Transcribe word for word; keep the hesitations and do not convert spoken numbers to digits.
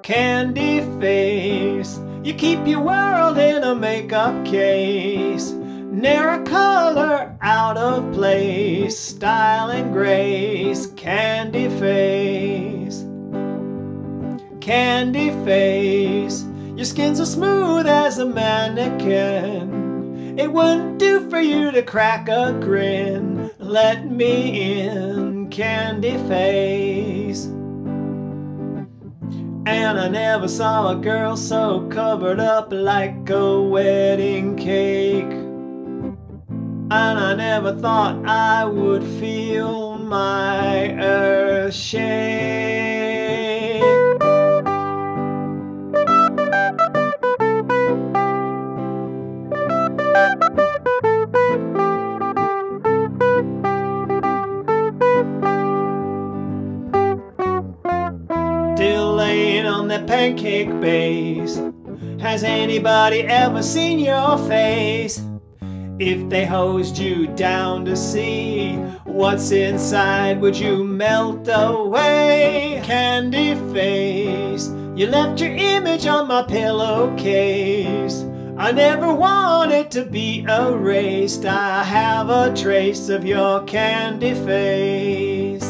Candy face, you keep your world in a makeup case. Ne'er a color out of place, style and grace. Candy face, candy face, your skin's so smooth as a mannequin. It wouldn't do for you to crack a grin. Let me in, candy face. And I never saw a girl so covered up like a wedding cake. And I never thought I would feel my earth shake. Still laying on that pancake base. Has anybody ever seen your face? If they hosed you down to see what's inside, would you melt away? Candy face, you left your image on my pillowcase. I never want it to be erased. I have a trace of your candy face.